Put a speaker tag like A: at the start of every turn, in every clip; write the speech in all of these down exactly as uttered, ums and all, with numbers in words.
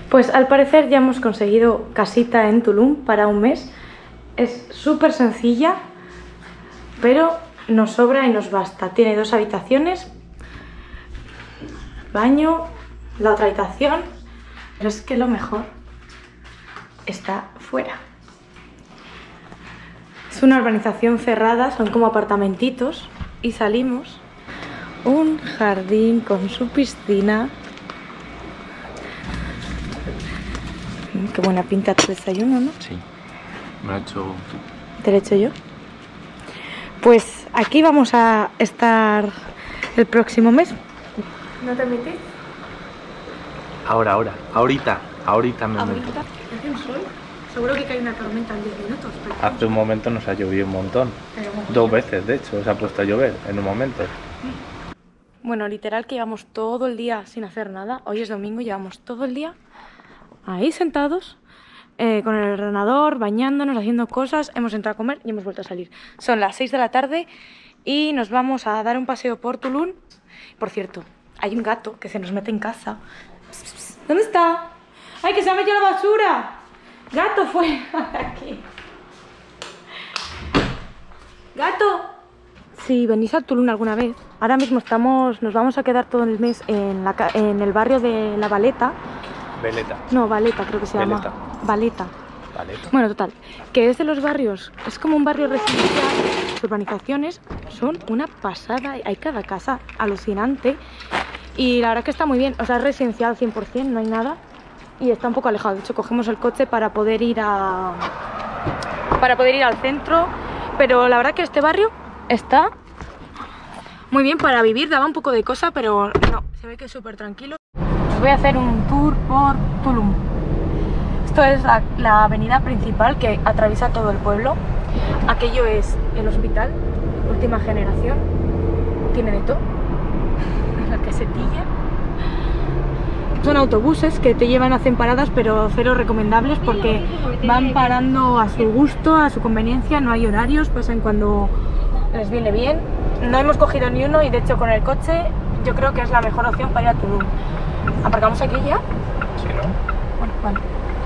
A: Pues al parecer ya hemos conseguido casita en Tulum para un mes. Es súper sencilla, pero nos sobra y nos basta. Tiene dos habitaciones, baño, la otra habitación, pero es que lo mejor está fuera. Es una urbanización cerrada, son como apartamentitos y salimos. Un jardín con su piscina. Qué buena pinta tu desayuno, ¿no?
B: Sí, me lo he hecho...
A: ¿Te lo he hecho yo? Pues aquí vamos a estar el próximo mes. ¿No te metís?
B: Ahora, ahora, ahorita, ahorita me meto.
A: ¿Ahorita? ¿Hace un sol? Seguro que cae una tormenta en diez minutos. Pero...
B: Hace un momento nos ha llovido un montón.
A: Pero bueno,
B: Dos veces, de hecho, se ha puesto a llover en un momento.
A: Bueno, literal que llevamos todo el día sin hacer nada. Hoy es domingo, llevamos todo el día ahí sentados, eh, con el ordenador, bañándonos, haciendo cosas. Hemos entrado a comer y hemos vuelto a salir. Son las seis de la tarde y nos vamos a dar un paseo por Tulum. Por cierto, hay un gato que se nos mete en casa. ¿Dónde está? ¡Ay, que se ha metido la basura! ¡Gato, fuera de aquí! ¡Gato! Si venís a Tulum alguna vez, ahora mismo estamos, nos vamos a quedar todo el mes en, la, en el barrio de La Valeta.
B: Veleta.
A: No, Valeta creo que se
B: Veleta.
A: llama. Valeta.
B: Valeta.
A: Bueno, total, que es de los barrios, es como un barrio residencial. Las urbanizaciones son una pasada, hay cada casa alucinante. Y la verdad que está muy bien, o sea, es residencial cien por cien, no hay nada. Y está un poco alejado, de hecho cogemos el coche para poder ir a... para poder ir al centro. Pero la verdad que este barrio está muy bien para vivir, daba un poco de cosa, pero no, se ve que es súper tranquilo. Os voy a hacer un tour por Tulum. Esto es la, la avenida principal que atraviesa todo el pueblo. Aquello es el hospital, última generación. Tiene de todo. La casetilla. Son autobuses que te llevan, hacen paradas, pero cero recomendables porque van parando a su gusto, a su conveniencia. No hay horarios, pasan cuando les viene bien. No hemos cogido ni uno y de hecho con el coche yo creo que es la mejor opción para ir a Tulum. ¿Aparcamos aquí ya?
B: Sí, ¿no?
A: Bueno, vale.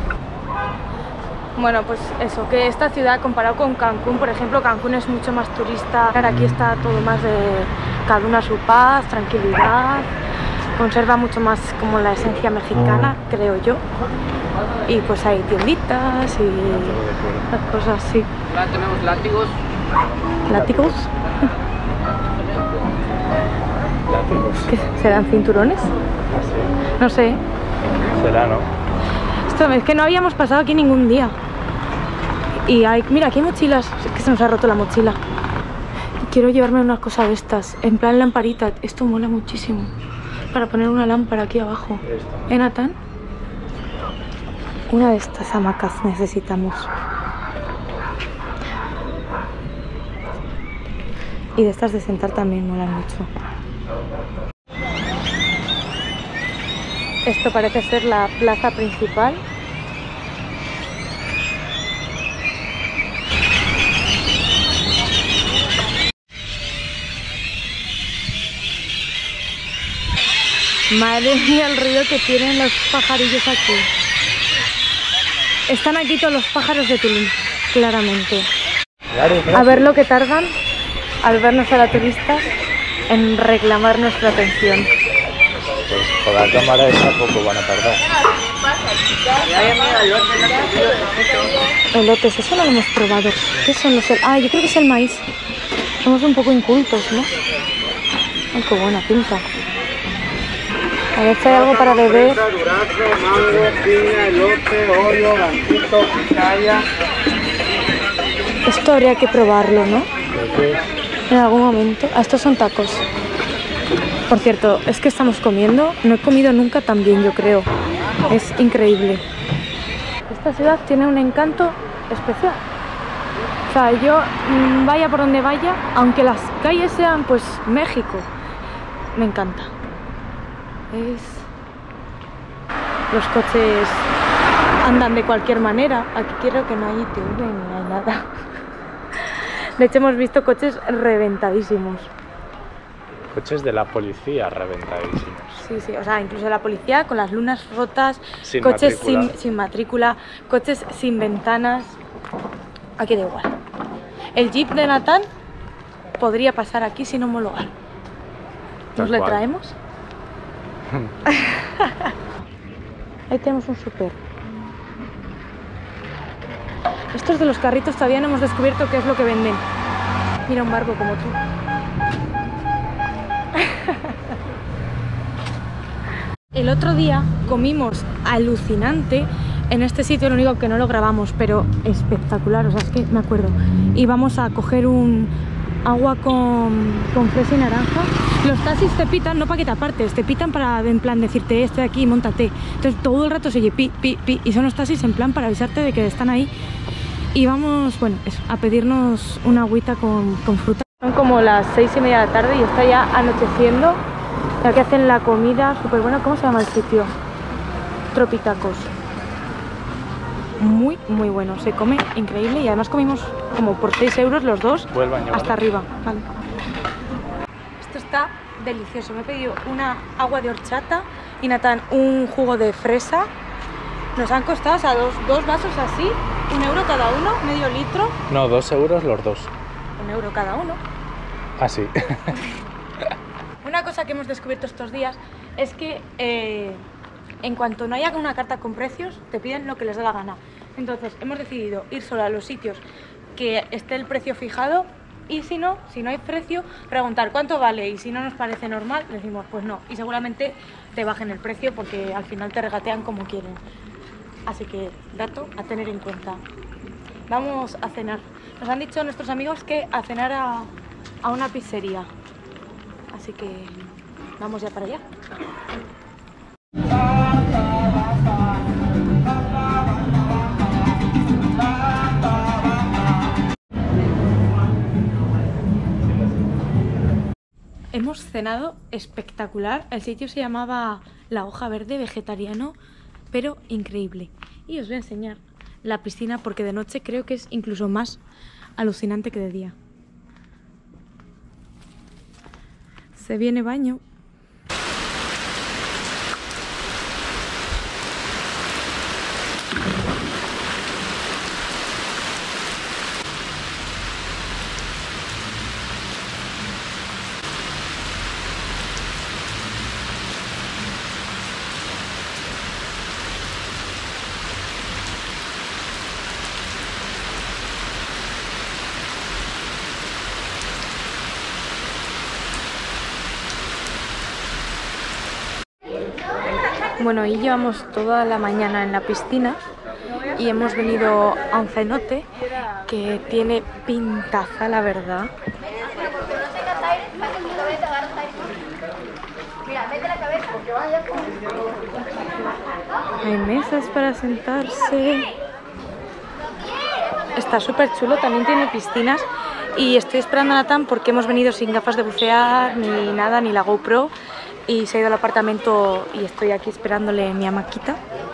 A: Bueno, pues eso, que esta ciudad comparado con Cancún, por ejemplo, Cancún es mucho más turista. Aquí está todo más de cada uno a su paz, tranquilidad. Conserva mucho más como la esencia mexicana, creo yo. Y pues hay tienditas y las cosas así.
C: Ahora tenemos látigos.
A: ¿Látigos?
B: Látigos.
A: ¿Qué serán, cinturones? No sé.
B: Será, ¿no?
A: Esto es que no habíamos pasado aquí ningún día. Y hay, mira, aquí hay mochilas. Es que se nos ha roto la mochila. Quiero llevarme unas cosas de estas, en plan lamparita. Esto mola muchísimo. Para poner una lámpara aquí abajo. ¿Eh, Natán? Una de estas hamacas necesitamos. Y de estas de sentar también molan mucho. Esto parece ser la plaza principal. Madre mía, el ruido que tienen los pajarillos aquí. Están aquí todos los pájaros de Tulum, claramente. A ver lo que tardan al vernos a la turistas en reclamar nuestra atención.
B: Pues con la cámara esa poco van a tardar.
A: Elotes, eso no lo hemos probado. ¿Qué son los el... Ah, yo creo que es el maíz. Somos un poco incultos, ¿no? Ay, qué buena pinta. A ver si hay algo para beber.
C: Durazno, mango, piña, elote, olio, ganchito, pitaya.
A: Esto habría que probarlo, ¿no? En algún momento. Ah, estos son tacos. Por cierto, es que estamos comiendo. No he comido nunca tan bien, yo creo. Es increíble. Esta ciudad tiene un encanto especial. O sea, yo mmm, vaya por donde vaya, aunque las calles sean pues México, me encanta. Es... Los coches andan de cualquier manera. Aquí creo que no hay I T V ni hay nada. De hecho hemos visto coches reventadísimos.
D: coches de la policía reventadísimos.
A: Sí, sí, o sea, incluso la policía con las lunas rotas,
D: Sin
A: coches
D: matrícula.
A: Sin, sin matrícula, coches sin ventanas. Aquí da igual. El Jeep de Natán podría pasar aquí sin homologar. ¿Nos
D: Tal
A: le
D: cual.
A: traemos? Ahí tenemos un súper. Estos de los carritos todavía no hemos descubierto qué es lo que venden. Mira, un barco como tú. El otro día comimos alucinante en este sitio, lo único que no lo grabamos, pero espectacular, o sea, es que me acuerdo. Íbamos a coger un agua con, con fresa y naranja. Los taxis te pitan, no para que te apartes, te pitan para en plan decirte estoy aquí, móntate. Entonces todo el rato se oye pi, pi, pi, y son los taxis en plan para avisarte de que están ahí. Y vamos, bueno, eso, a pedirnos una agüita con, con fruta. Son como las seis y media de la tarde y está ya anocheciendo. Ya que hacen la comida súper buena. ¿Cómo se llama el sitio? Tropitacos. Muy, muy bueno. Se come increíble y además comimos como por seis euros los dos.
D: Voy al baño,
A: hasta
D: ¿vale?
A: arriba. Vale. Esto está delicioso. Me he pedido una agua de horchata y Natán un jugo de fresa. Nos han costado, o sea, dos, dos vasos así, un euro cada uno, medio litro.
D: No, dos euros los dos.
A: Un euro cada uno.
D: Ah, sí.
A: Una cosa que hemos descubierto estos días es que eh, en cuanto no haya una carta con precios, te piden lo que les da la gana. Entonces hemos decidido ir solo a los sitios que esté el precio fijado y si no, si no hay precio, preguntar cuánto vale y si no nos parece normal, decimos pues no. Y seguramente te bajen el precio porque al final te regatean como quieren. Así que dato a tener en cuenta. Vamos a cenar. Nos han dicho nuestros amigos que a cenar a, a una pizzería. Así que vamos ya para allá. Hemos cenado espectacular. El sitio se llamaba La Hoja Verde, vegetariano, pero increíble. Y os voy a enseñar la piscina porque de noche creo que es incluso más alucinante que de día. Se viene baño. Bueno, y llevamos toda la mañana en la piscina y hemos venido a un cenote que tiene pintaza, la verdad. Hay mesas para sentarse. Está súper chulo, también tiene piscinas. Y estoy esperando a Natán porque hemos venido sin gafas de bucear, ni nada, ni la GoPro. Y se ha ido al apartamento y estoy aquí esperándole en mi hamaquita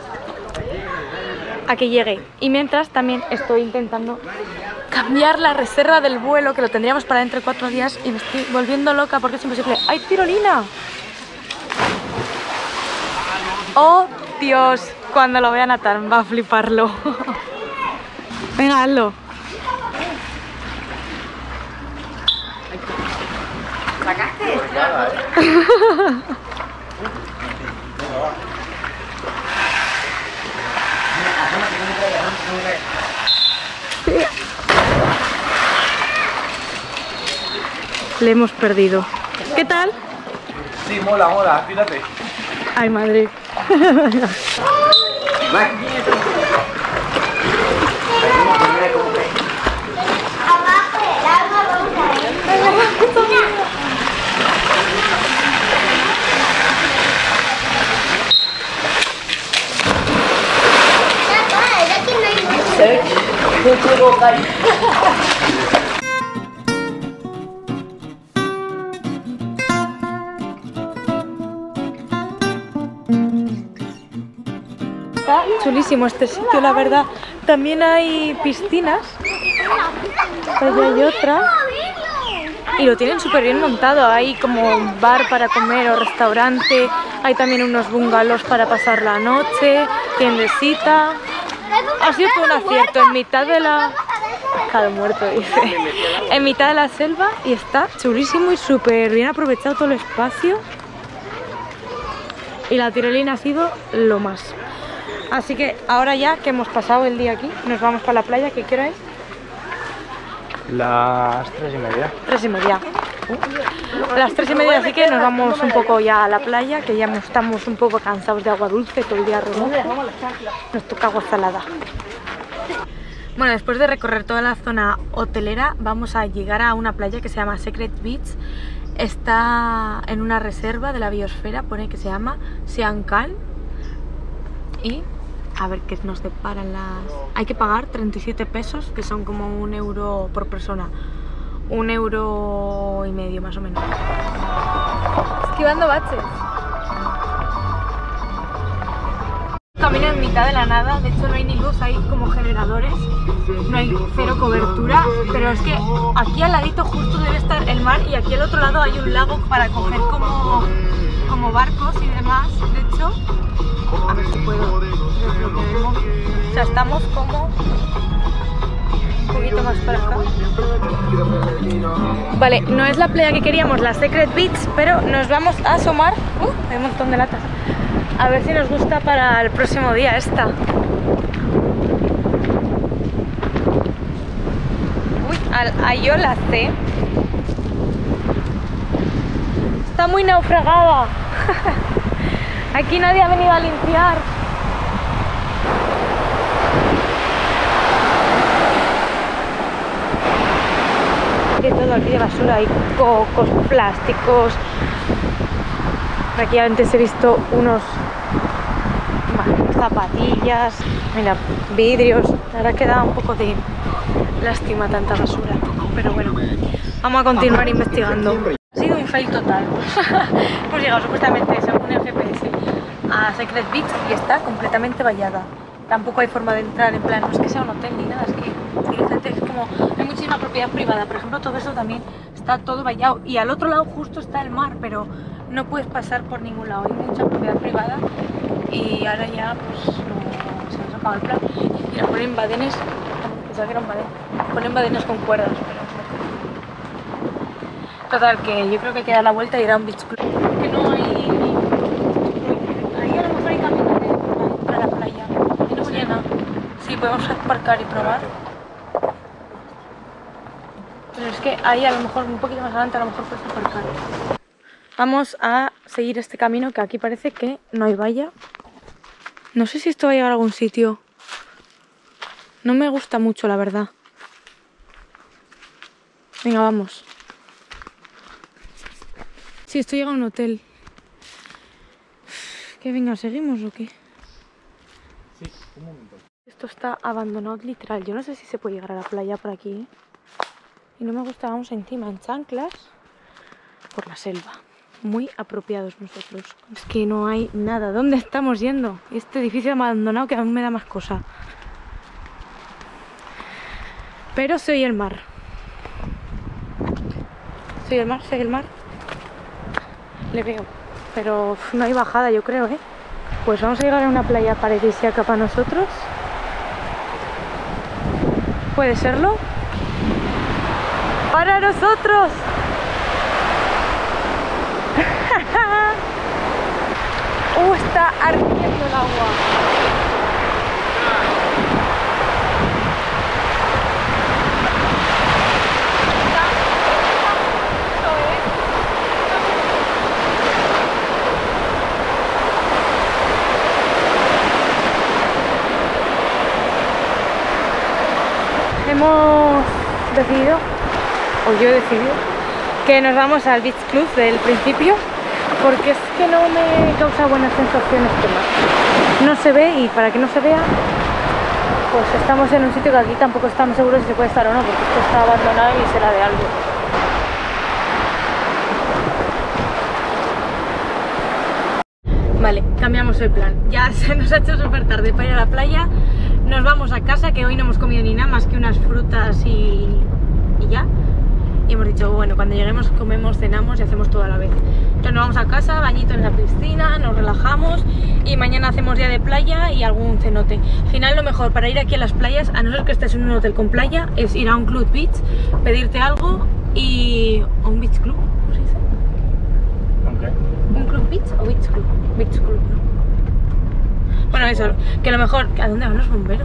A: a que llegue. Y mientras también estoy intentando cambiar la reserva del vuelo, que lo tendríamos para dentro de cuatro días, y me estoy volviendo loca porque es imposible. ¡Hay tirolina! ¡Oh, Dios! Cuando lo vea Natán va a fliparlo. Venga, hazlo. Le hemos perdido. ¿Qué tal?
B: Sí, mola, mola, fíjate.
A: Ay, madre. Está chulísimo este sitio, la verdad. También hay piscinas. Allí hay otra. y lo tienen súper bien montado. Hay como un bar para comer o restaurante, hay también unos bungalows para pasar la noche, tiendecita. Ha sido todo un acierto en mitad de la... Pescado muerto, dice. En mitad de la selva y está chulísimo y súper bien aprovechado todo el espacio. Y la tirolina ha sido lo más. Así que ahora ya que hemos pasado el día aquí, nos vamos para la playa. ¿Qué hora es?
D: Las tres y media.
A: Tres y media. A las tres y media, así que nos vamos un poco ya a la playa, que ya estamos un poco cansados de agua dulce, todo el día remojo. Nos toca agua salada. Bueno, después de recorrer toda la zona hotelera, vamos a llegar a una playa que se llama Secret Beach. Está en una reserva de la biosfera, pone que se llama Sian Kal. Y a ver qué nos deparan las... Hay que pagar treinta y siete pesos, que son como un euro por persona. Un euro y medio más o menos. Esquivando baches. Camino en mitad de la nada, de hecho no hay ni luz, hay como generadores, no hay cero cobertura, pero es que aquí al ladito justo debe estar el mar y aquí al otro lado hay un lago para coger como, como barcos y demás. De hecho, a ver si puedo desbloquearlo. O sea, estamos como un poquito más para acá. Vale, no es la playa que queríamos, la Secret Beach, pero nos vamos a asomar. Uh, hay un montón de latas. A ver si nos gusta para el próximo día esta. Uy, al Ayola C. Está muy naufragada. Aquí nadie ha venido a limpiar. Hay todo aquí de basura, hay cocos, plásticos. Aquí antes he visto unos bueno, zapatillas, mira, vidrios. La verdad que da un poco de lástima tanta basura, pero bueno, vamos a continuar investigando. Ha sido un fail total. Hemos llegado supuestamente, según el G P S, a Secret Beach y está completamente vallada. Tampoco hay forma de entrar, en plan, no es que sea un hotel ni nada, es que directamente es como, hay muchísima propiedad privada. Por ejemplo, todo eso también está todo vallado y al otro lado justo está el mar, pero no puedes pasar por ningún lado, hay mucha propiedad privada y ahora ya pues no, se nos acaba el plan. Mira, ponen badenes, pensaba que era un badén, ponen badenes con cuerdas, pero no. Total, que yo creo que hay que dar la vuelta y ir a un beach club. Que no hay... Ahí a lo mejor hay camino para la playa, y no ponía nada. Sí, podemos aparcar y probar. Pero es que ahí a lo mejor un poquito más adelante a lo mejor puedes aparcar. Vamos a seguir este camino que aquí parece que no hay valla. No sé si esto va a llegar a algún sitio. No me gusta mucho, la verdad. Venga, vamos. Sí, esto llega a un hotel. Que venga, ¿seguimos o qué?
D: Sí, un momento.
A: Esto está abandonado literal. Yo no sé si se puede llegar a la playa por aquí, ¿eh? Y no me gusta, vamos encima en chanclas por la selva. Muy apropiados nosotros. Es que no hay nada. ¿Dónde estamos yendo? Este edificio abandonado que aún me da más cosa. Pero se oye el mar. ¿Se oye el mar? ¿Se oye el mar? Le veo. Pero uf, no hay bajada, yo creo, ¿eh? Pues vamos a llegar a una playa paradisíaca para nosotros. ¿Puede serlo? ¡Para nosotros! ¡Uh! Está ardiendo el agua. Hemos decidido, o yo he decidido, que nos vamos al Beach Club del principio, porque es que no me causa buenas sensaciones este mar. No se ve y para que no se vea, pues estamos en un sitio que aquí tampoco estamos seguros si se puede estar o no, porque esto está abandonado y será de algo. Vale, cambiamos el plan. Ya se nos ha hecho súper tarde para ir a la playa. Nos vamos a casa, que hoy no hemos comido ni nada más que unas frutas y, y ya. y hemos dicho, bueno, cuando lleguemos comemos, cenamos y hacemos todo a la vez. Entonces nos vamos a casa, bañito en la piscina, nos relajamos y mañana hacemos día de playa y algún cenote. Al final lo mejor para ir aquí a las playas, a no ser que estés en un hotel con playa, es ir a un club beach, pedirte algo y... o un beach club, ¿cómo se dice?
D: Okay.
A: ¿Un club beach o beach club? Beach club, ¿no? Bueno, eso, que lo mejor... ¿A dónde van los bomberos?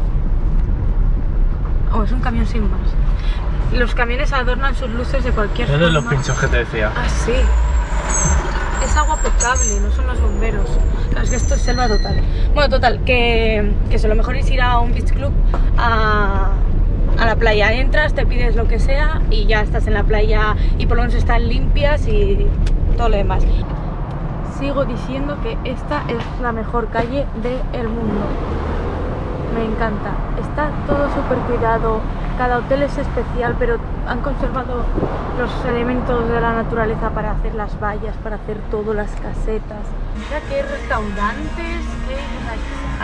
A: Oh, es un camión sin más. Los camiones adornan sus luces de cualquier forma.
D: ¿Esos son los pinchos que te decía?
A: Ah, sí. Es agua potable, no son los bomberos. Claro, es que esto es selva total. Bueno, total, que, que eso, lo mejor es ir a un beach club a, a la playa. Entras, te pides lo que sea y ya estás en la playa y por lo menos están limpias y todo lo demás. Sigo diciendo que esta es la mejor calle del mundo. Me encanta. Está todo súper cuidado. Cada hotel es especial, pero han conservado los elementos de la naturaleza para hacer las vallas, para hacer todo, las casetas. Mira que hay restaurantes, que hay...